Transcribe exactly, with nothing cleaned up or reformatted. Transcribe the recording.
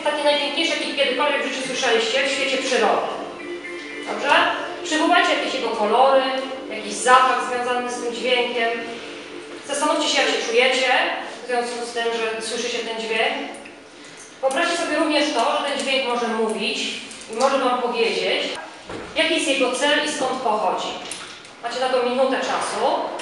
takie najpiękniejsze, jakie kiedykolwiek w życiu słyszeliście w świecie przyrody. Dobrze? Przywołajcie jakieś jego kolory, jakiś zapach związany z tym dźwiękiem. Zastanówcie się, jak się czujecie w związku z tym, że słyszycie ten dźwięk. Wyobraźcie sobie również to, że ten dźwięk może mówić i może wam powiedzieć, jaki jest jego cel i skąd pochodzi. Macie na to minutę czasu.